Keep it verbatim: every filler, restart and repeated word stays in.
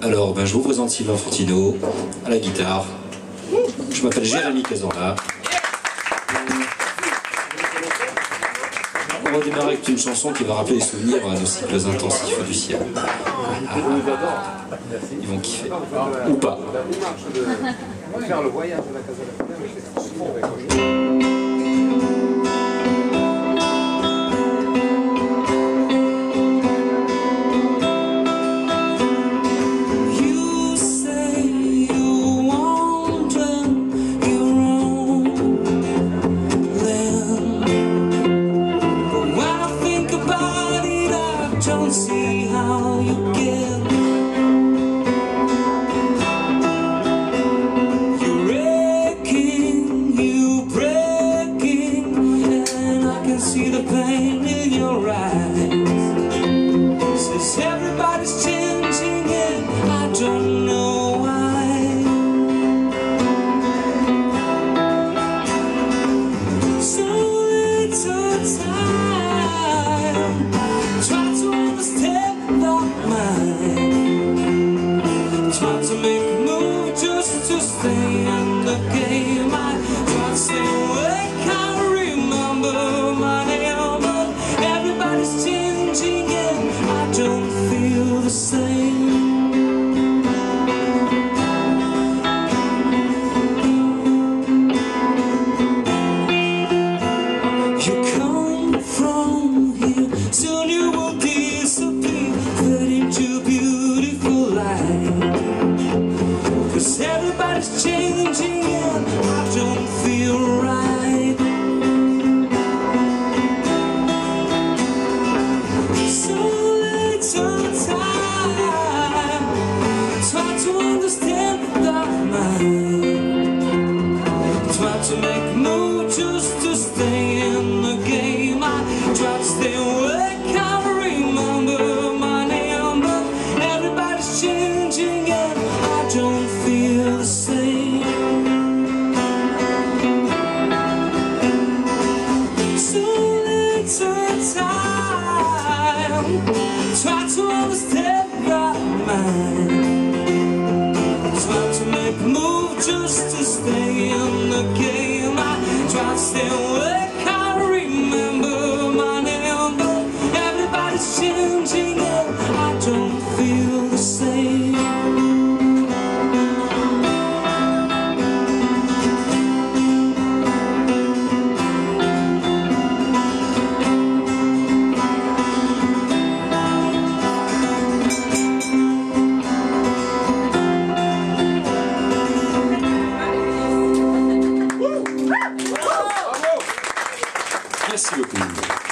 Alors, ben, je vous présente Sylvain Fortino à la guitare. Je m'appelle Jérémy Cazorla. On va démarrer avec une chanson qui va rappeler les souvenirs à nos cycles intensifs du ciel. Ah, ils vont kiffer. Ou pas. On va faire le voyage de la Casa de la don't see how you get. You're aching, you breaking, and I can see the pain in your eyes. Says everybody's changing and I don't know why. So little time, try to understand that mind. Try to make a move just to stay in the game. I try to stay awake, can't remember my name, but everybody's changing and I don't feel the same. You come from here, soon you will disappear, fade into beautiful light. Cause everybody's changing and I don't feel right. So little time, try to understand that mind. Try to make a move just to stay in the game. I try to stay awake, can't remember my name, but everybody's changing and I don't feel the same. So little time, try to understand that mind. Try to make a move just to stay in the game. I try to stay awake, can't remember my name, but everybody's changing and I don't feel the same. Merci beaucoup.